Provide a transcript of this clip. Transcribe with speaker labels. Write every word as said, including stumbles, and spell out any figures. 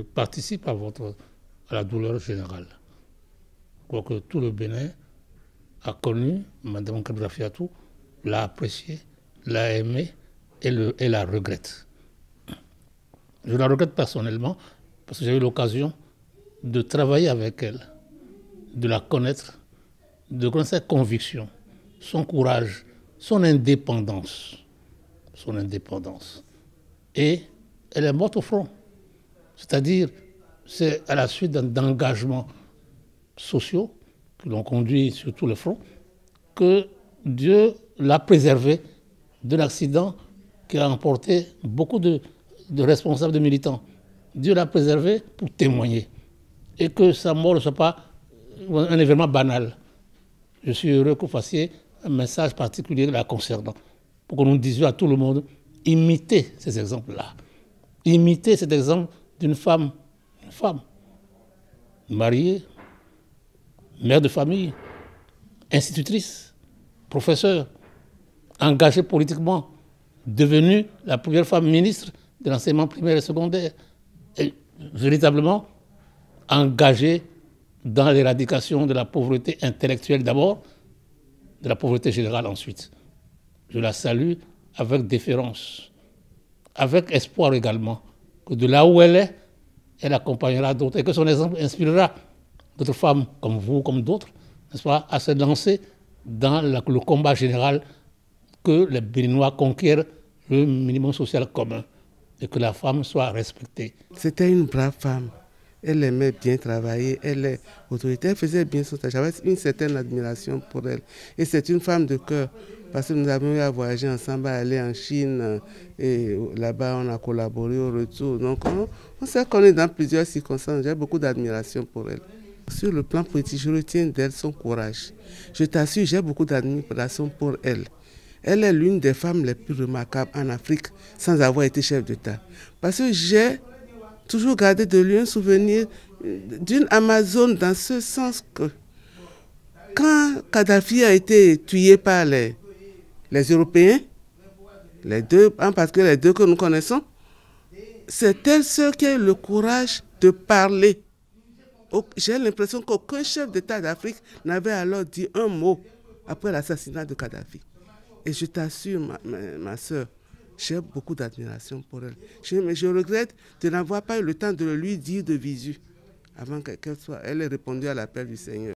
Speaker 1: participe à, votre, à la douleur générale. Je crois que tout le Bénin a connu Mme Kabila Fiatou, l'a appréciée, l'a aimée et, le, et la regrette. Je la regrette personnellement parce que j'ai eu l'occasion de travailler avec elle, de la connaître, de connaître ses convictions, son courage, son indépendance. Son indépendance. Et elle est morte au front. C'est-à-dire, c'est à la suite d'engagements sociaux qui l'ont conduit sur tout le front que Dieu l'a préservée d'un accident qui a emporté beaucoup de, de responsables, de militants. Dieu l'a préservée pour témoigner. Et que sa mort ne soit pas un événement banal. Je suis heureux que vous fassiez un message particulier la concernant. Pour que nous disions à tout le monde, imitez ces exemples-là. Imitez cet exemple d'une femme, une femme mariée, mère de famille, institutrice, professeure, engagée politiquement, devenue la première femme ministre de l'enseignement primaire et secondaire, et véritablement engagée dans l'éradication de la pauvreté intellectuelle d'abord, de la pauvreté générale ensuite. Je la salue avec déférence, avec espoir également, que de là où elle est, elle accompagnera d'autres et que son exemple inspirera d'autres femmes comme vous, comme d'autres, n'est-ce pas, à se lancer dans la, le combat général que les Béninois conquièrent le minimum social commun et que la femme soit respectée.
Speaker 2: C'était une brave femme. Elle aimait bien travailler, elle est autoritaire, elle faisait bien son travail. J'avais une certaine admiration pour elle. Et c'est une femme de cœur, parce que nous avons eu à voyager ensemble, à aller en Chine, et là-bas on a collaboré au retour. Donc on, on s'est connus dans plusieurs circonstances, j'ai beaucoup d'admiration pour elle. Sur le plan politique, je retiens d'elle son courage. Je t'assure, j'ai beaucoup d'admiration pour elle. Elle est l'une des femmes les plus remarquables en Afrique sans avoir été chef d'État. Parce que j'ai toujours gardé de lui un souvenir d'une Amazone dans ce sens que quand Kadhafi a été tué par les, les Européens, les deux, en particulier les deux que nous connaissons, c'est elle seule qui a eu le courage de parler. J'ai l'impression qu'aucun chef d'État d'Afrique n'avait alors dit un mot après l'assassinat de Kadhafi. Et je t'assure, ma, ma, ma soeur, j'ai beaucoup d'admiration pour elle. Je, mais je regrette de n'avoir pas eu le temps de le lui dire de visu avant qu'elle soit. Elle ait répondu à l'appel du Seigneur.